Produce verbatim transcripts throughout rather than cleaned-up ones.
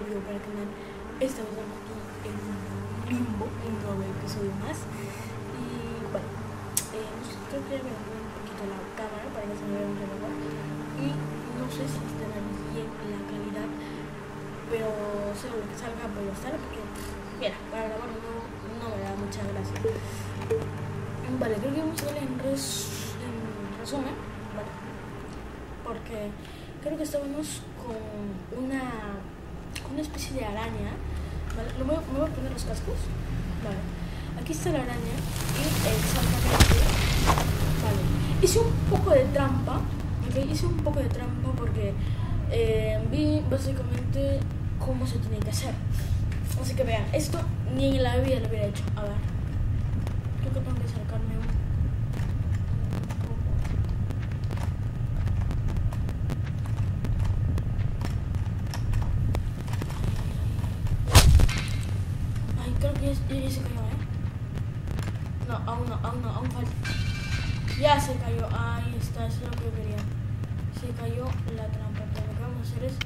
video para el canal. Estamos aquí en Limbo, un nuevo episodio más. Y bueno, eh, creo que me voy un poquito la cámara para que se me vea un poco mejor. Y no sé si estará bien la calidad, pero sé lo que salga voy a estar porque, mira, para grabar no, no me da mucha gracia. Vale, creo que vamos a ver en, res, en resumen, vale, porque creo que estábamos con una, con una especie de araña, ¿vale? Me voy, me voy a poner los cascos, vale. Aquí está la araña y exactamente, vale. Hice un poco de trampa, ¿ok? Hice un poco de trampa porque eh, vi básicamente cómo se tiene que hacer. Así que vean, esto ni en la vida lo hubiera hecho. A ver, creo que tengo que acercarme un poco. Ay, creo que ya, ya se cayó, ¿eh? No, aún no, aún no, aún falta. Ya se cayó, ahí está, eso es lo que yo quería. Se cayó la trampa, pero lo que vamos a hacer es...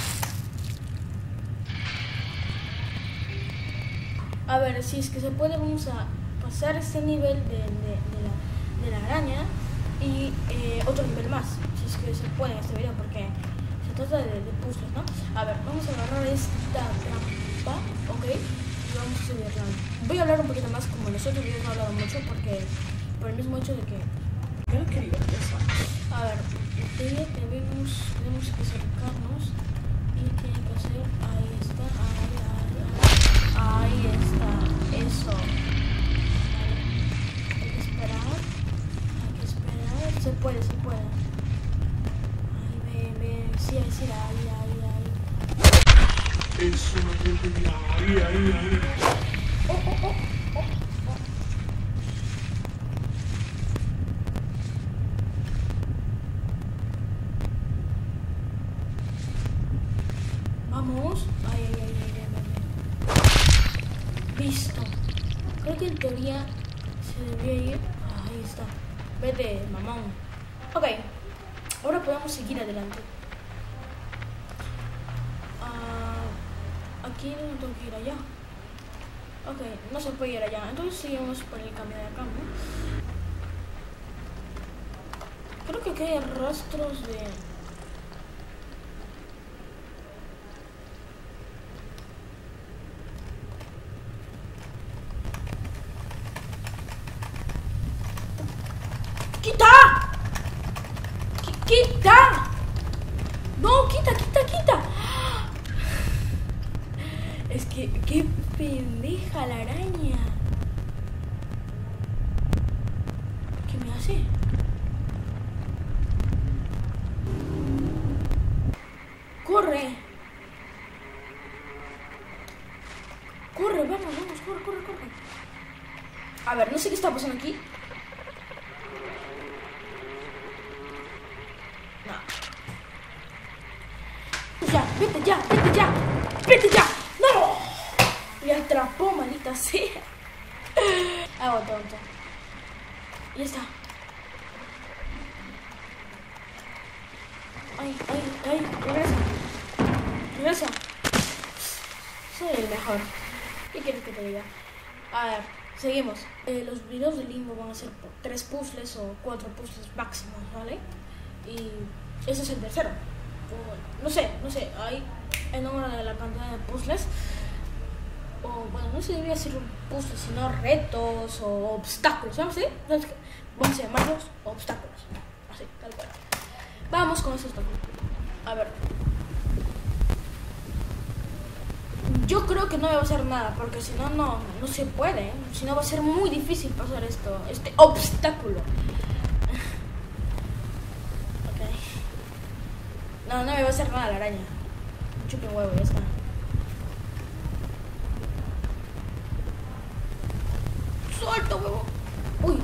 A ver, si es que se puede, vamos a pasar este nivel de, de, de, la, de la araña y eh, otro nivel más, si es que se puede en este video, porque se trata de, de puzzles, ¿no? A ver, vamos a agarrar esta trampa, ¿ok? Y vamos a subirla. Voy a hablar un poquito más, como en los otros videos no he hablado mucho, porque por el mismo hecho de que... Creo que eso. A ver, debemos, tenemos que acercarnos y tiene que hacer, ahí está, ahí, ahí, ahí. Ahí está, eso. Vale. Hay que esperar. Hay que esperar. Se puede, se puede. Ahí, ve, ve. Sí, ahí, sí, ahí, ahí, ahí. Eso, ahí, ahí, ahí. Oh, oh, oh, oh, oh. Vamos. Ay, ay, ay, ay, ay, ay. Listo. Creo que en teoría se debía ir. Ahí está. Vete, mamón. Ok. Ahora podemos seguir adelante. Uh, aquí no tengo que ir allá. Ok, no se puede ir allá. Entonces seguimos por el camino de acá, ¿no? Creo que aquí hay rastros de... ¡Quita! ¡Quita! ¡No, quita, quita, quita! Es que, qué pendeja la araña. ¿Qué me hace? ¡Corre! ¡Corre, vamos, vamos, corre, corre, corre! A ver, no sé qué está pasando aquí. Ya, vete ya, vete ya, vete ya. ¡No! Me atrapó, maldita sea. Aguanta, aguanta. Ya está. Ay, ay, ay, regresa. Regresa. Soy el mejor. ¿Qué quieres que te diga? A ver, seguimos. Eh, los videos de Limbo van a ser por tres puzzles o cuatro puzzles máximos, ¿vale? Y ese es el tercero. No sé, no sé, hay el número de la cantidad de puzzles. O bueno, no se debería ser un puzzle, sino retos o obstáculos, ¿sabes? ¿Sí? ¿Sabes qué? Vamos a llamarlos obstáculos. Así, tal cual. Vamos con esos obstáculos. A ver. Yo creo que no me va a hacer nada, porque si no, no, no se puede. ¿eh? Si no, va a ser muy difícil pasar esto, este obstáculo. No, no me va a hacer nada la araña. Chupe huevo, ya está. ¡Suelta, huevo! ¡Uy!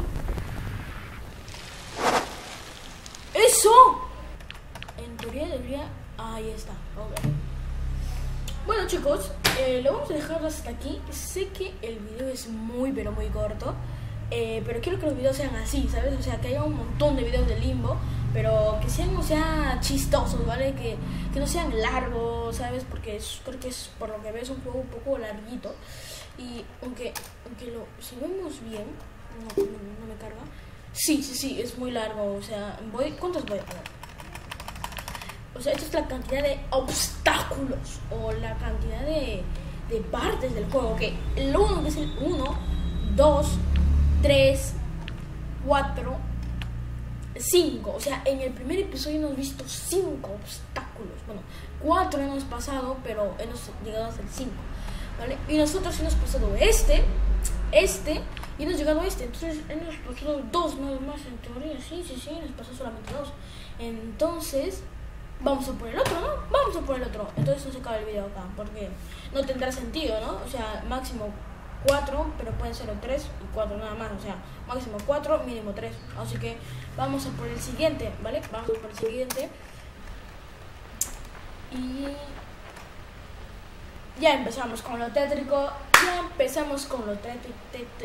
¡Eso! En teoría debería... Ahí está, ok. Bueno, chicos, eh, lo vamos a dejar hasta aquí. Sé que el video es muy, pero muy corto. eh, pero quiero que los videos sean así, ¿sabes? O sea, que haya un montón de videos de Limbo, pero que sean, o sea, chistosos, ¿vale? Que, que no sean largos, ¿sabes? Porque es, creo que es, por lo que ves, un juego un poco larguito. Y aunque, aunque lo, si vemos bien, no, no, no me carga. Sí, sí, sí, es muy largo, o sea, voy, ¿cuántos voy a poner? O sea, esta es la cantidad de obstáculos o la cantidad de, de partes del juego. Que el uno, que es el uno, dos, tres, cuatro, cinco. O sea, en el primer episodio hemos visto cinco obstáculos. Bueno, cuatro hemos pasado, pero hemos llegado hasta el cinco, ¿vale? Y nosotros hemos pasado este, este, y hemos llegado a este. Entonces hemos pasado dos nada más en teoría. Sí, sí, sí, nos pasó solamente dos. Entonces vamos a por el otro, ¿no? Vamos a por el otro. Entonces no se acaba el video acá, porque no tendrá sentido, ¿no? O sea, máximo cuatro, pero pueden ser tres y cuatro nada más. O sea, máximo cuatro, mínimo tres. Así que vamos a por el siguiente, ¿vale? Vamos a por el siguiente. Y ya empezamos con lo tétrico. Ya empezamos con lo tétrico.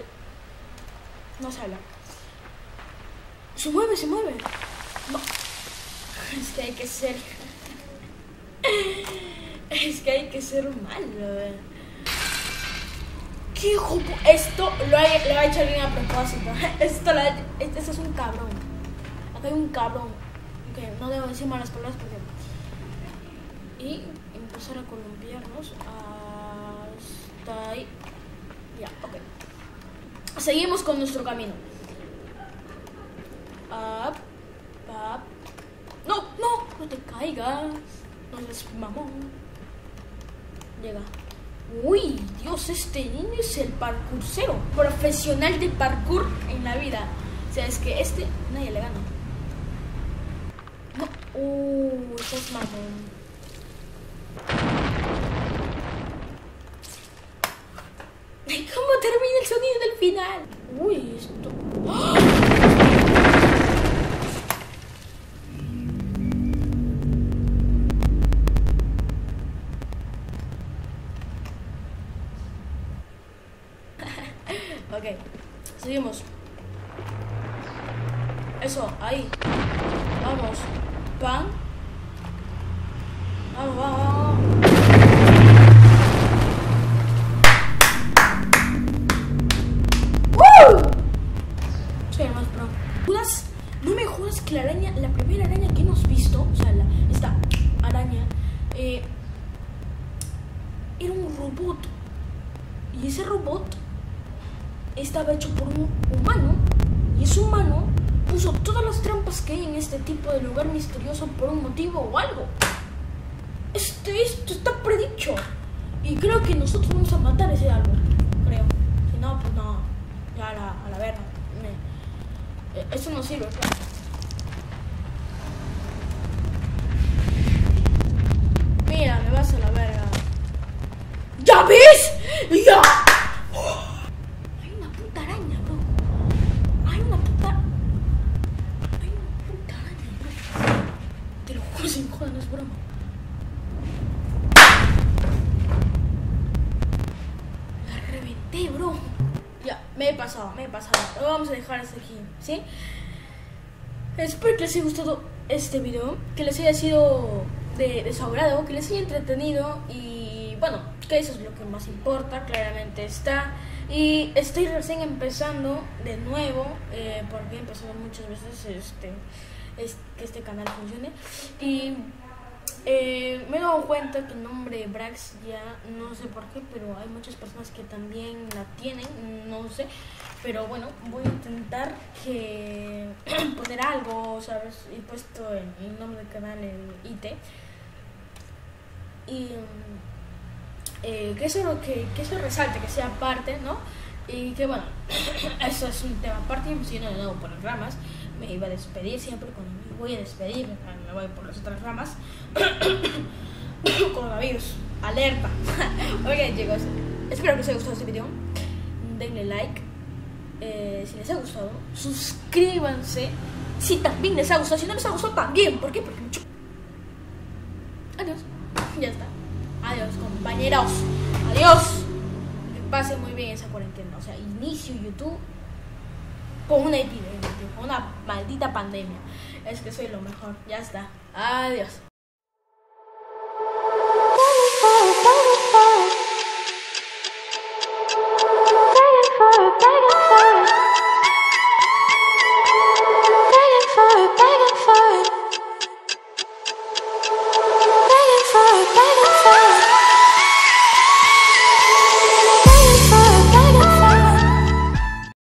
No se habla. Se mueve, se mueve. No. Es que hay que ser... Es que hay que ser malo. ¿Qué hijo? Esto lo ha, lo ha hecho alguien a propósito. Esto lo ha hecho... Este es un cabrón. Acá hay un cabrón. Okay, no debo decir malas palabras porque... Y empezar a columpiarnos hasta ahí. Ya, ok. Seguimos con nuestro camino. Up, up. No, no, no te caigas. No seas mamón. Llega. Uy, Dios, este niño es el parkourcero. Profesional de parkour en la vida. O sea, es que este nadie le gana. No. Uh, estás mamón. ¿Cómo termina el sonido del final? Uy, esto... ¡Oh! Ok, seguimos. Eso, ahí. Vamos. Pan. Vamos, vamos, vamos. ¡Woo! Soy el más pro. ¿Judas? No me jodas que la araña, la primera araña que hemos visto, o sea, la, esta araña, eh, era un robot. Y ese robot estaba hecho por un humano, y ese humano puso todas las trampas que hay en este tipo de lugar misterioso por un motivo o algo. Este, esto está predicho. Y creo que nosotros vamos a matar ese algo, creo. Si no, pues no. Ya a la, a la verga. Me, eh, eso no sirve, claro. Mira, me vas a la verga. ¿Ya ves? ¡Ya! Sin joder, no es broma. La reventé, bro. Ya, me he pasado, me he pasado. Lo vamos a dejar hasta aquí, ¿sí? Espero que les haya gustado este video, que les haya sido de, de su agrado, que les haya entretenido y bueno, que eso es lo que más importa, claramente está. Y estoy recién empezando de nuevo, eh, porque he empezado muchas veces este... es que este canal funcione y eh, me he dado cuenta que el nombre Brax ya no sé por qué, pero hay muchas personas que también la tienen, no sé, pero bueno, voy a intentar que poner algo, ¿sabes? He puesto el, el nombre del canal en I T y eh, que eso que, que eso resalte, que sea parte, ¿no? Y que bueno, eso es un tema aparte. Me sigo de nuevo por las ramas. Me iba a despedir siempre. Cuando me voy a despedir, me voy por las otras ramas. Coronavirus, alerta. Ok, chicos, espero que os haya gustado este video. Denle like eh, si les ha gustado. Suscríbanse si también les ha gustado. Si no les ha gustado, también. ¿Por qué? Porque mucho. Adiós. Ya está. Adiós, compañeros. Adiós. Que pasen muy bien esa cuarentena. O sea, inicio YouTube con una epidemia, tío, con una maldita pandemia. Es que soy lo mejor. Ya está. Adiós.